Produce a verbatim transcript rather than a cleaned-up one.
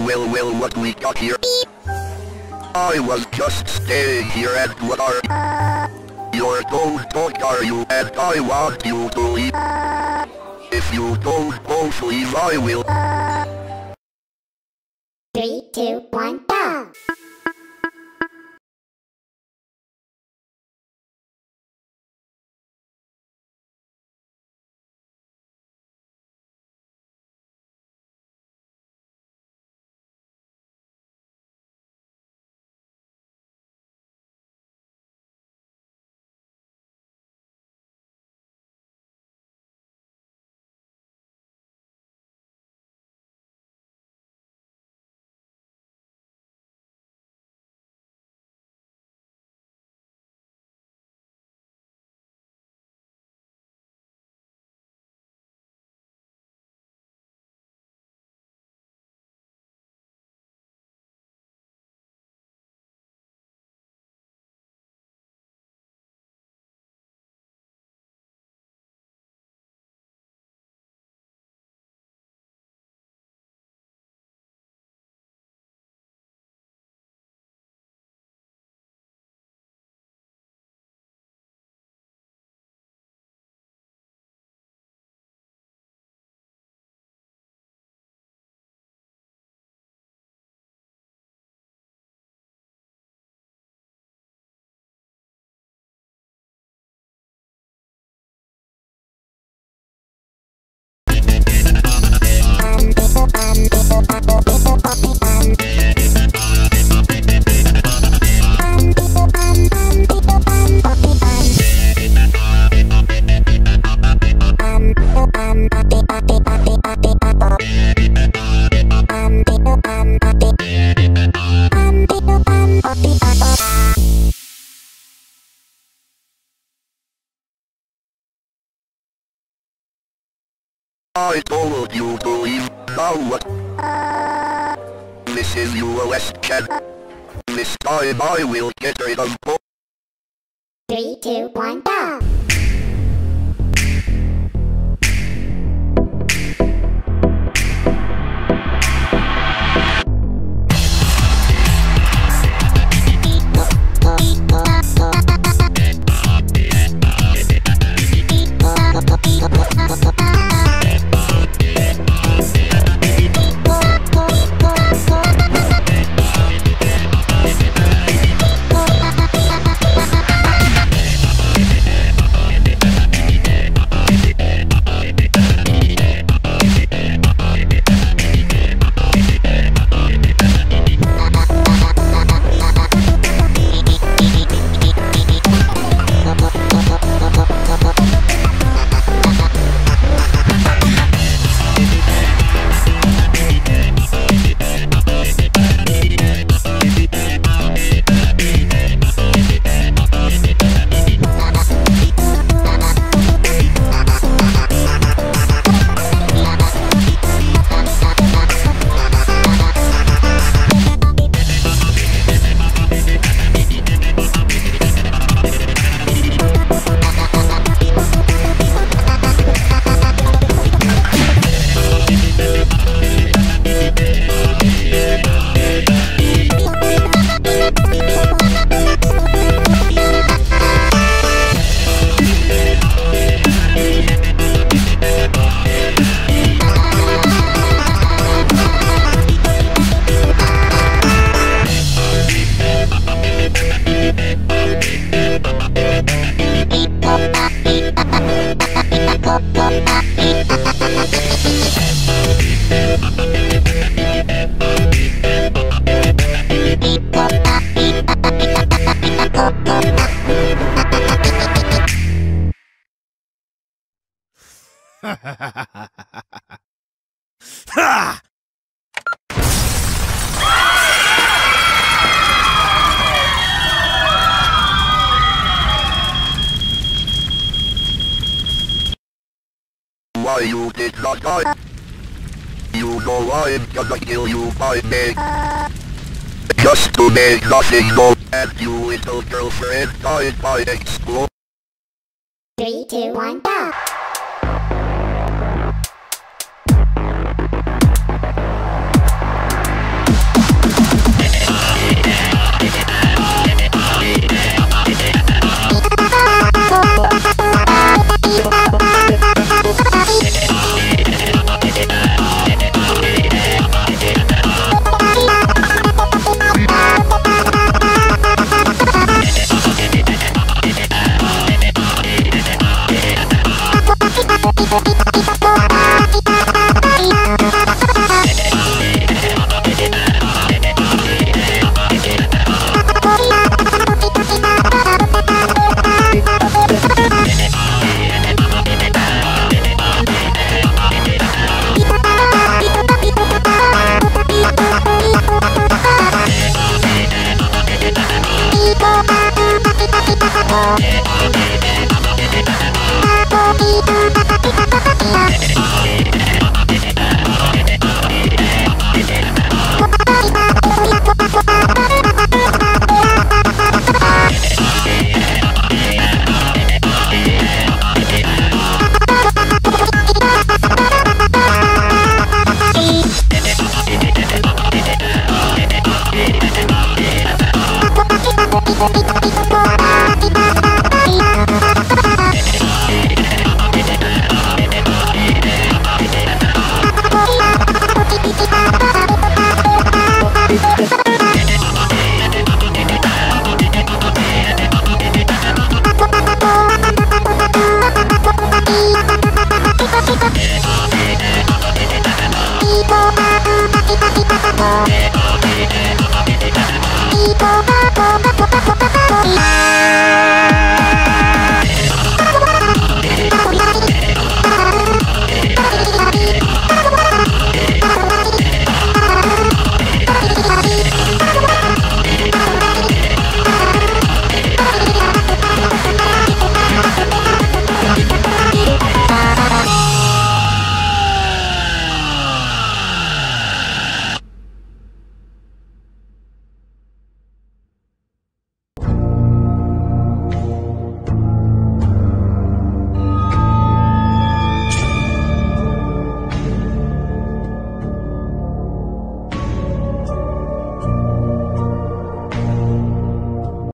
well, well, what we got here? I was just staying here and what are your don't talk are you and I want you to leave. If you don't both leave I will. Three, two, one, go! I told you to leave, now what? This is IULITMx. This time I will get rid of both. Three, two, one, go! Ha! Why you did not die? You know I'm gonna kill you by me. Just to make nothing more, and you little girlfriend died by explosion. Three, two, one, go! Yeah.